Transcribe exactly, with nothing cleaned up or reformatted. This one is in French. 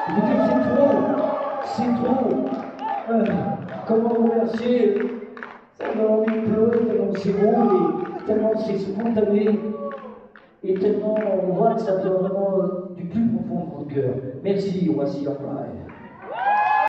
Je veux dire, c'est trop, c'est trop. Euh, comment remercier? Ça me donne envie de pleurer, tellement c'est beau, et tellement c'est spontané, et tellement on voit que ça vient vraiment euh, du plus profond de mon cœur. Merci, voici en live.